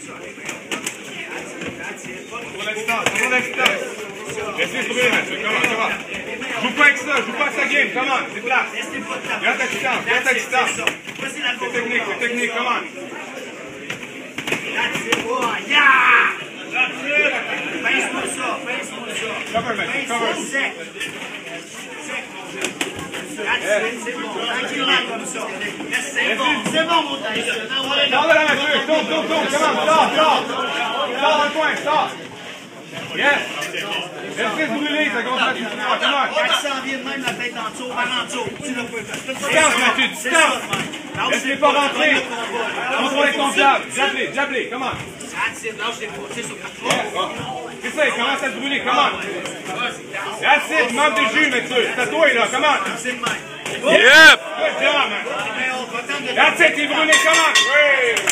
Pour la distance, pour la distance. Laissez se brûler, Mathieu. Comment? Joue pas avec ça, joue pas sa game. Comment? C'est place. Garde ta distance, garde ta distance. C'est technique, comment? Pince-moi ça. Cover, Mathieu, cover. C'est bon, tranquillement comme ça. C'est bon, mon Tyson. Sors de là, Mathieu. Tourne. Comment? Sors. Sors dans le coin, sors. Yes. Laissez se brûler, ça commence à continuer. Comment? Quand il s'en vient de même, la tête en dessous, en dessous. Tu l'as pas fait. Distance, Mathieu, distance. Laissez pas rentrer. Contrôlez ton jab. Jab-les. Comment? C'est ça, il commence à se brûler. Comment? That's it, manque de jus, Mathieu. C'est à toi, là. Comment? Yep! Good job, man. That's it, il est brûlé. Comment? Oui!